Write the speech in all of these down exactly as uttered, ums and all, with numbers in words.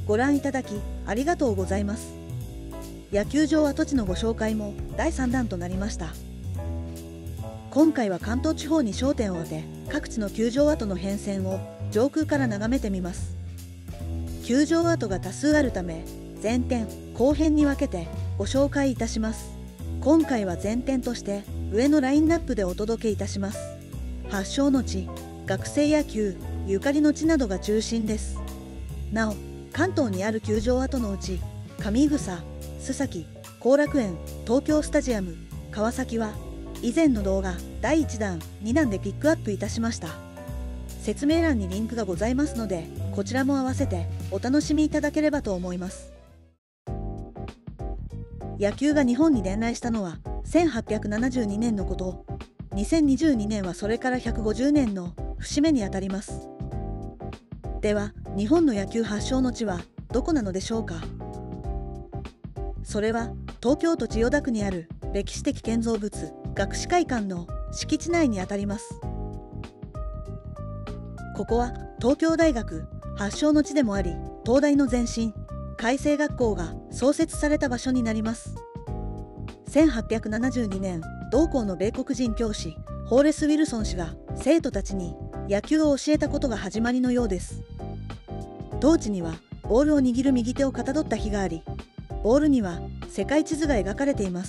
ご覧いただきありがとうございます。野球場跡地のご紹介もだいさんだんとなりました。今回は関東地方に焦点を当て、各地の球場跡の変遷を上空から眺めてみます。球場跡が多数あるため、前編後編に分けてご紹介いたします。今回は前編として上のラインナップでお届けいたします。発祥の地、学生野球、ゆかりの地などが中心です。なお、関東にある球場跡のうち、上草、須崎、後楽園、東京スタジアム、川崎は以前の動画だいいちだん、にだんでピックアップいたしました。説明欄にリンクがございますので、こちらも合わせてお楽しみいただければと思います。野球が日本に伝来したのはせんはっぴゃくななじゅうにねんのこと。にせんにじゅうにねんはそれからひゃくごじゅうねんの節目にあたります。では、日本の野球発祥の地はどこなのでしょうか。それは東京都千代田区にある歴史的建造物、学士会館の敷地内にあたります。ここは東京大学発祥の地でもあり、東大の前身、開成学校が創設された場所になります。せんはっぴゃくななじゅうにねん、同校の米国人教師、ホーレス・ウィルソン氏が生徒たちに野球を教えたことが始まりのようです。当地にはボールを握る右手をかたどった日があり、ボールには世界地図が描かれています。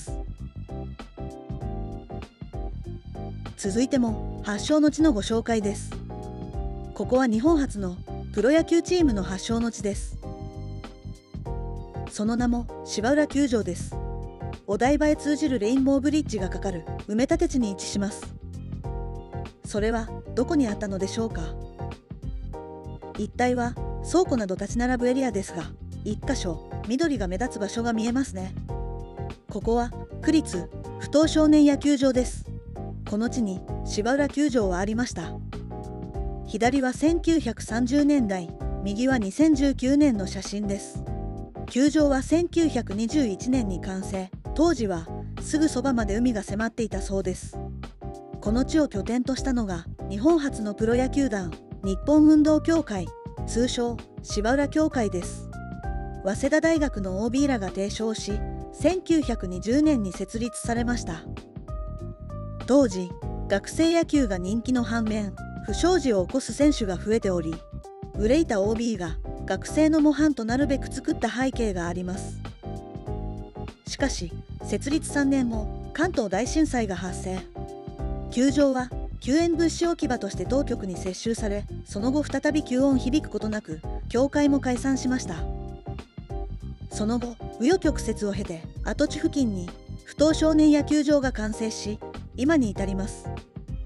続いても発祥の地のご紹介です。ここは日本初のプロ野球チームの発祥の地です。その名も芝浦球場です。お台場へ通じるレインボーブリッジがかかる埋め立て地に位置します。それはどこにあったのでしょうか。一帯は倉庫など立ち並ぶエリアですが、一箇所緑が目立つ場所が見えますね。ここは区立不当少年野球場です。この地に芝浦球場はありました。左はせんきゅうひゃくさんじゅうねんだい、右はにせんじゅうきゅうねんの写真です。球場はせんきゅうひゃくにじゅういちねんに完成。当時はすぐそばまで海が迫っていたそうです。この地を拠点としたのが日本初のプロ野球団、日本運動協会、通称芝浦協会です。早稲田大学の オービー らが提唱し、せんきゅうひゃくにじゅうねんに設立されました。当時、学生野球が人気の反面、不祥事を起こす選手が増えており、憂いた オービー が学生の模範となるべく作った背景があります。しかし、設立さんねんご、関東大震災が発生。球場は救援物資置き場として当局に接収され、その後再び吸音響くことなく、協会も解散しました。その後、紆余曲折を経て、跡地付近に不当少年野球場が完成し、今に至ります。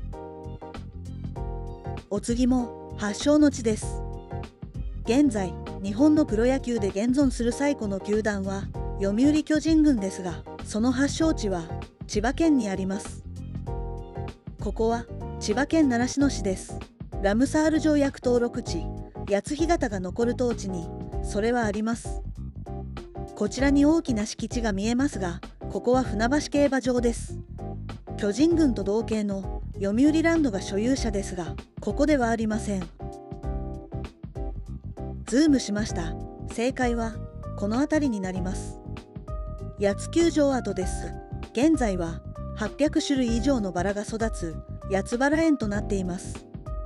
お次も発祥の地です。現在、日本のプロ野球で現存する最古の球団は読売巨人軍ですが、その発祥地は千葉県にあります。ここは千葉県習志野市です。ラムサール条約登録地、谷津干潟が残る当地にそれはあります。こちらに大きな敷地が見えますが、ここは船橋競馬場です。巨人軍と同系の読売ランドが所有者ですが、ここではありません。ズームしました。正解はこの辺りになります。谷津球場跡です。現在ははっぴゃくしゅるい以上のバラが育つ谷津バラ園となっています。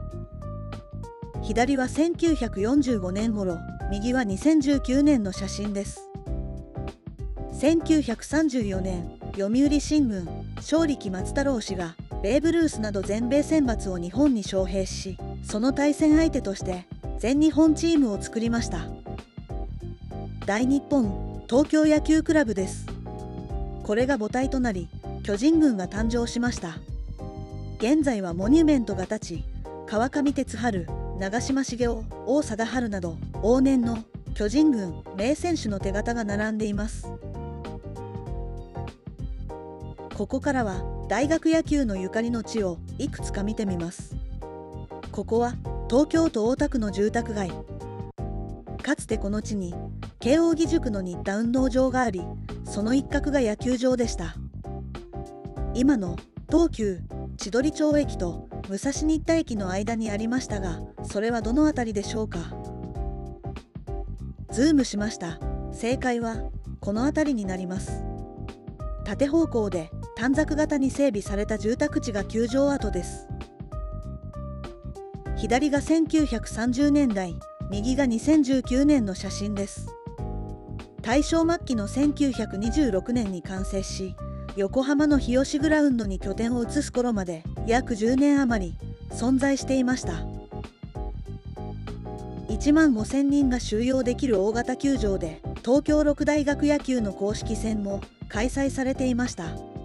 左はせんきゅうひゃくよんじゅうごねん頃、右はにせんじゅうきゅうねんの写真です。せんきゅうひゃくさんじゅうよねん、読売新聞、正力松太郎氏がベーブ・ルースなど全米選抜を日本に招聘し、その対戦相手として全日本チームを作りました。大日本東京野球クラブです。これが母体となり、巨人軍が誕生しました。現在はモニュメントが立ち、川上哲治、長嶋茂雄、王貞治など往年の巨人軍名選手の手形が並んでいます。ここからは大学野球のゆかりの地をいくつか見てみます。ここは東京都大田区の住宅街。かつてこの地に慶應義塾の新田運動場があり、その一角が野球場でした。今の東急千鳥町駅と武蔵新田駅の間にありましたが、それはどの辺りでしょうか。 ズームしました。正解はこの辺りになります。縦方向で短冊型に整備された住宅地が球場跡です。左がせんきゅうひゃくさんじゅうねんだい、右がにせんじゅうきゅうねんの写真です。大正末期のせんきゅうひゃくにじゅうろくねんに完成し、横浜の日吉グラウンドに拠点を移す頃まで約じゅうねん余り存在していました。いちまんごせんにんが収容できる大型球場で、東京六大学野球の公式戦も開催されていました。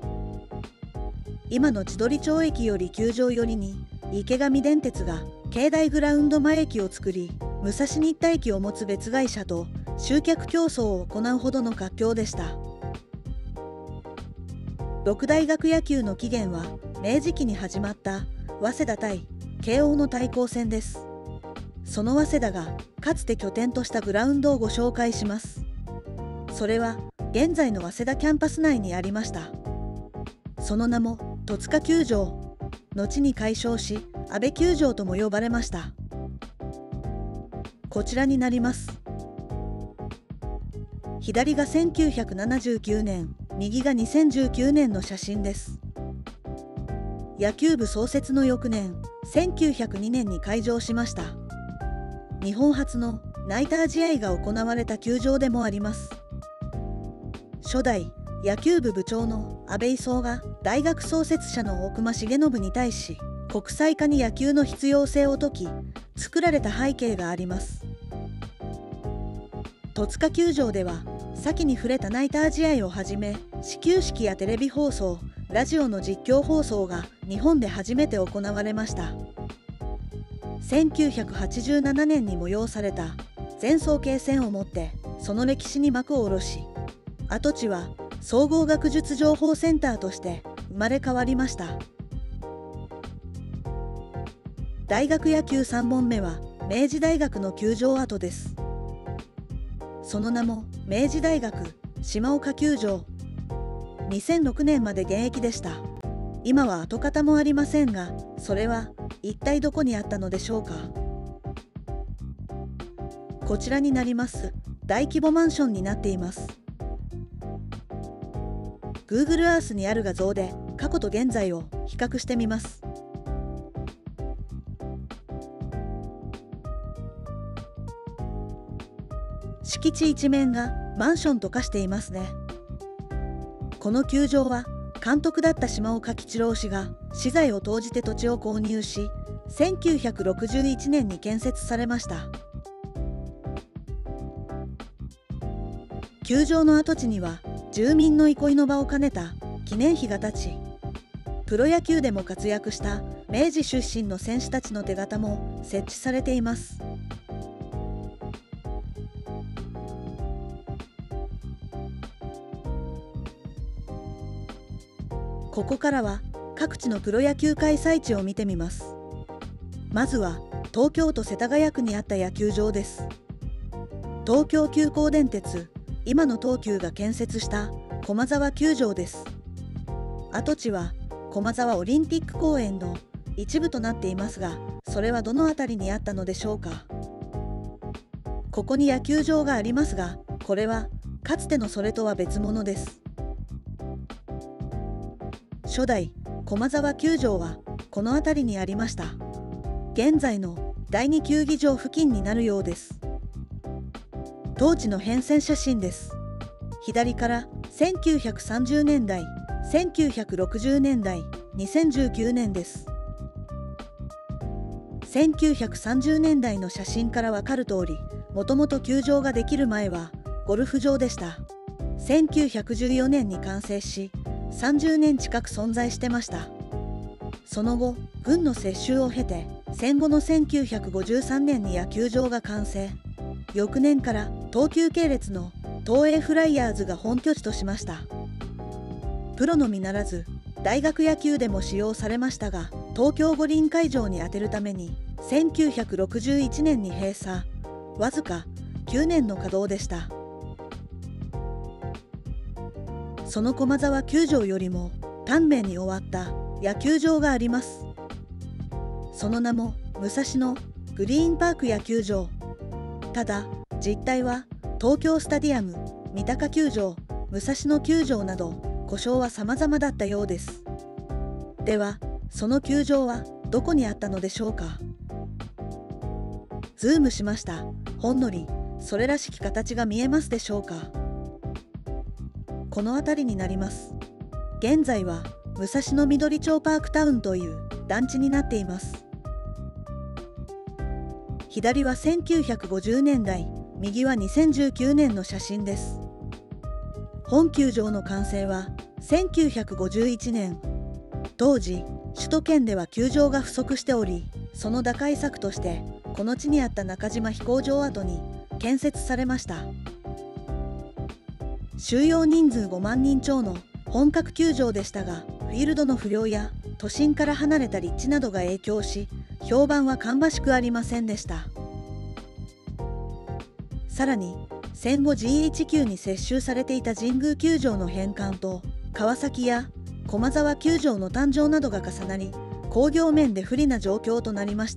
今の千鳥町駅より球場寄りに池上電鉄が境内グラウンド前駅を作り、武蔵新田駅を持つ別会社と集客競争を行うほどの活況でした。六大学野球の起源は明治期に始まった早稲田対慶応の対抗戦です。その早稲田がかつて拠点としたグラウンドをご紹介します。それは現在の早稲田キャンパス内にありました。その名も戸塚球場、後に改称し安倍球場とも呼ばれました。こちらになります。左がせんきゅうひゃくななじゅうきゅうねん、右がにせんじゅうきゅうねんの写真です。野球部創設の翌年、せんきゅうひゃくにねんに開場しました。日本初のナイター試合が行われた球場でもあります。初代野球部部長の安倍勲が大学創設者の大隈重信に対し、国際化に野球の必要性を説き、作られた背景があります。戸塚球場では、先に触れたナイター試合をはじめ、始球式やテレビ放送、ラジオの実況放送が日本で初めて行われました。せんきゅうひゃくはちじゅうななねんに催された前早慶戦をもって、その歴史に幕を下ろし、跡地は総合学術情報センターとして生まれ変わりました。大学野球さんぼんめは明治大学の球場跡です。その名も明治大学島岡球場。にせんろくねんまで現役でした。今は跡形もありませんが、それは一体どこにあったのでしょうか。こちらになります。大規模マンションになっています。Google Earth にある画像で過去と現在を比較してみます。敷地一面がマンションと化していますね。この球場は監督だった島岡吉郎氏が私財を投じて土地を購入し、せんきゅうひゃくろくじゅういちねんに建設されました。球場の跡地には住民の憩いの場を兼ねた記念碑が立ち、プロ野球でも活躍した明治出身の選手たちの手形も設置されています。ここからは各地のプロ野球開催地を見てみます。まずは東京都世田谷区にあった野球場です。東京急行電鉄、今の東急が建設した駒沢球場です。跡地は駒沢オリンピック公園の一部となっていますが、それはどの辺りにあったのでしょうか。ここに野球場がありますが、これはかつてのそれとは別物です。初代駒沢球場はこの辺りにありました。現在の第二球技場付近になるようです。当時の変遷写真です。左からせんきゅうひゃくさんじゅうねんだい、せんきゅうひゃくろくじゅうねんだい、にせんじゅうきゅうねんです。せんきゅうひゃくさんじゅうねんだいの写真からわかる通り、もともと球場ができる前はゴルフ場でした。せんきゅうひゃくじゅうよねんに完成し、さんじゅうねん近く存在してました。その後、軍の接収を経て、戦後のせんきゅうひゃくごじゅうさんねんに野球場が完成。翌年から東急系列の東映フライヤーズが本拠地としました。プロのみならず、大学野球でも使用されましたが、東京五輪会場に充てるために、せんきゅうひゃくろくじゅういちねんに閉鎖。わずかきゅうねんの稼働でした。その駒沢球場よりも短命に終わった野球場があります。その名も武蔵野グリーンパーク野球場。ただ実態は東京スタディアム、三鷹球場、武蔵野球場など故障は様々だったようです。では、その球場はどこにあったのでしょうか。ズームしました。ほんのりそれらしき形が見えますでしょうか。この辺りになります。現在は武蔵野緑町パークタウンという団地になっています。左はせんきゅうひゃくごじゅうねんだい、右はにせんじゅうきゅうねんの写真です。本球場の完成はせんきゅうひゃくごじゅういちねん。当時、首都圏では球場が不足しており、その打開策としてこの地にあった中島飛行場跡に建設されました。収容人数ごまんにん超の本格球場でしたが、フィールドの不良や都心から離れた立地などが影響し、評判は芳しくありませんでした。さらに戦後 ジーエイチ 級に接収されていた神宮球場の返還と川崎や駒沢球場の誕生などが重なり、興行面で不利な状況となりました。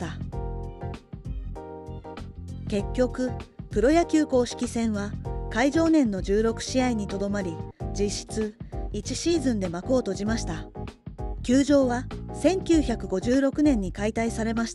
結局、プロ野球公式戦は会場年のじゅうろくしあいにとどまり、実質いちシーズンで幕を閉じました。球場はせんきゅうひゃくごじゅうろくねんに解体されました。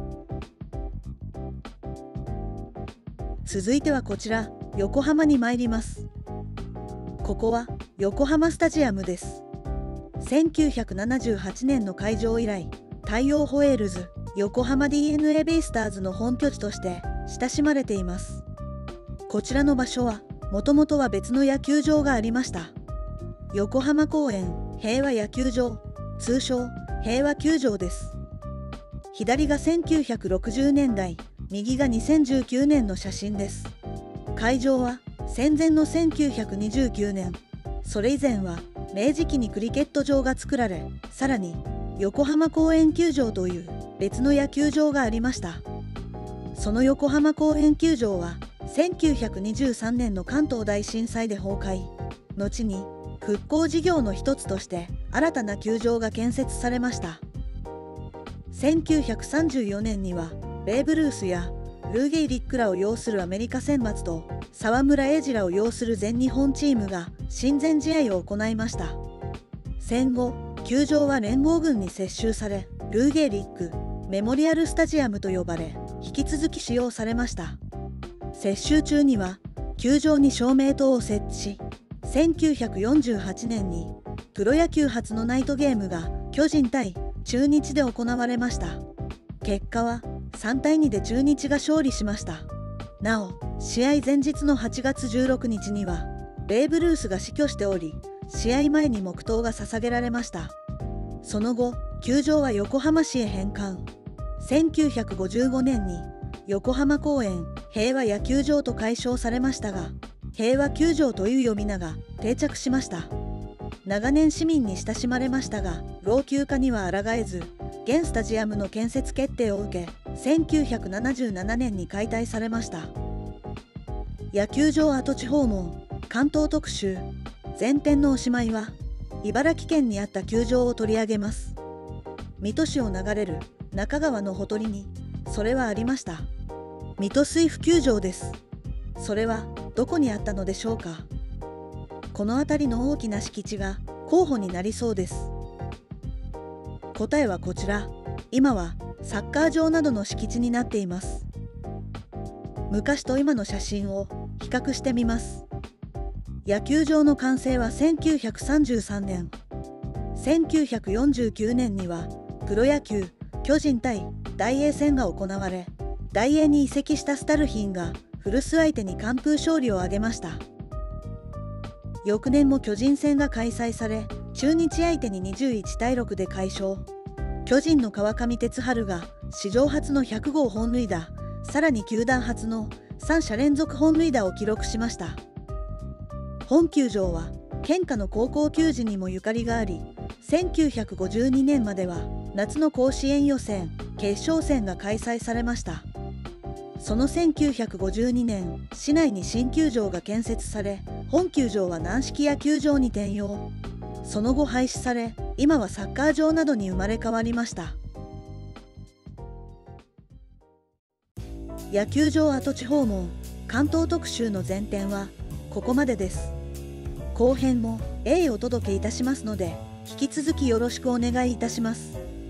続いてはこちら、横浜に参ります。ここは横浜スタジアムです。せんきゅうひゃくななじゅうはちねんの開場以来、大洋ホエールズ、横浜 ディーエヌエー ベイスターズの本拠地として親しまれています。こちらの場所は、もともとは別の野球場がありました。横浜公園平和野球場、通称平和球場です。左がせんきゅうひゃくろくじゅうねんだい、右がにせんじゅうきゅうねんの写真です。会場は戦前のせんきゅうひゃくにじゅうきゅうねん、それ以前は明治期にクリケット場が作られ、さらに横浜公園球場という別の野球場がありました。その横浜公園球場はせんきゅうひゃくにじゅうさんねんの関東大震災で崩壊、後に復興事業の一つとして新たな球場が建設されました。せんきゅうひゃくさんじゅうよねんにはベーブ・ルースやルーゲイリックらを擁するアメリカ選抜と沢村栄治らを擁する全日本チームが親善試合を行いました。戦後、球場は連合軍に接収され、ルーゲイリックメモリアルスタジアムと呼ばれ、引き続き使用されました。接収中には球場に照明灯を設置し、せんきゅうひゃくよんじゅうはちねんにプロ野球初のナイトゲームが巨人対中日で行われました。結果はさんたいにで中日が勝利しました。なお、試合前日のはちがつじゅうろくにちにはベーブ・ルースが死去しており、試合前に黙祷が捧げられました。その後、球場は横浜市へ返還。せんきゅうひゃくごじゅうごねんに横浜公園平和野球場と改称されましたが、平和球場という呼び名が定着しました。長年市民に親しまれましたが、老朽化には抗えず、現スタジアムの建設決定を受け、せんきゅうひゃくななじゅうななねんに解体されました。野球場跡地訪問、関東特集。前編のおしまいは、茨城県にあった球場を取り上げます。水戸市を流れる中川のほとりに、それはありました。水戸水府球場です。それはどこにあったのでしょうか。この辺りの大きな敷地が候補になりそうです。答えはこちら。今はサッカー場などの敷地になっています。昔と今の写真を比較してみます。野球場の完成はせんきゅうひゃくさんじゅうさんねん。せんきゅうひゃくよんじゅうきゅうねんにはプロ野球巨人対大英戦が行われ、大英に移籍したスタルヒンが古巣相手に完封勝利を挙げました。翌年も巨人戦が開催され、中日相手ににじゅういちたいろくで快勝。巨人の川上哲治が史上初のひゃくごう本塁打、さらに球団初のさんしゃ連続本塁打を記録しました。本球場は県下の高校球児にもゆかりがあり、せんきゅうひゃくごじゅうにねんまでは夏の甲子園予選、決勝戦が開催されました。そのせんきゅうひゃくごじゅうにねん、市内に新球場が建設され、本球場は軟式野球場に転用。その後廃止され、今はサッカー場などに生まれ変わりました。野球場跡地訪問、 関東特集の前編はここまでです。後編も A お届けいたしますので、引き続きよろしくお願いいたします。